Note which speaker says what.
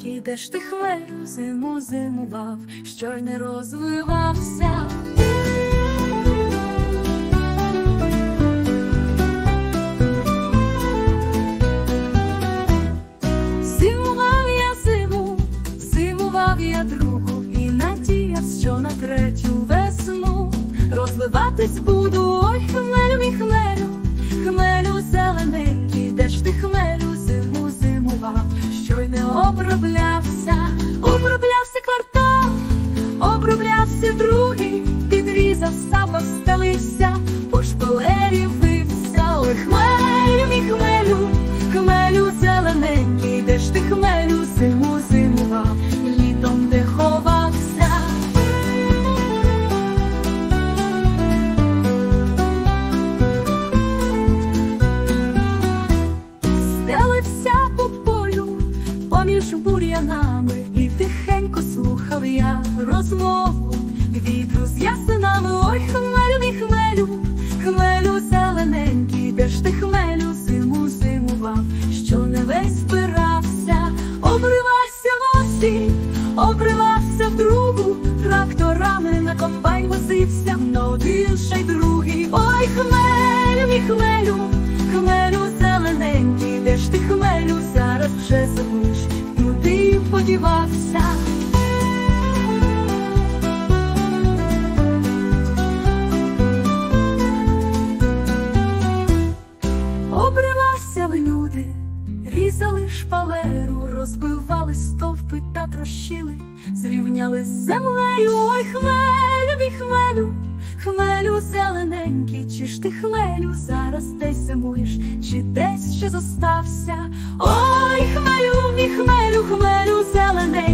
Speaker 1: зелененький, де ж ти хмелю зиму зимував, що й не розвивався. Зимував я зиму, зимував я другу, і надіявся, що на третю весну розвиватись буду. Ой, хмелю мій хмелю, хмелю зелененький, де ж ти хмелю зиму зимував, що й не оброблявся. Оброблявся квартал, оброблявся другий, підрізав, сам обстелився, по шпалері вився. Ой, хмелю мій хмелю, хмелю зелененький, де ж ти хмелю зиму зимував, літом де ховався. Стелився по полю поміж бур'янами, і тихенько слухав я розмову вітру з ясенами. Ой, хмелю мій хмелю, хмелю зелененький, де ж ти хмелю зиму зимував, що не весь збирався. Обривався в осінь, обривався в другу, тракторами на комбайн возився, на один ще й другий. Ой, хмелю мій хмелю, хмелю зелененький, де ж ти хмелю зараз вже забуш, куди подівався. Обривався в люди, різали шпалеру, розбивали стовпи та трощили, зрівняли з землею. Ой, хмелю мій хмелю, хмелю зелененький, чи ж ти хмелю зараз десь зимуєш, чи десь ще зостався? Ой, хмелю мій хмелю, хмелю зелененький,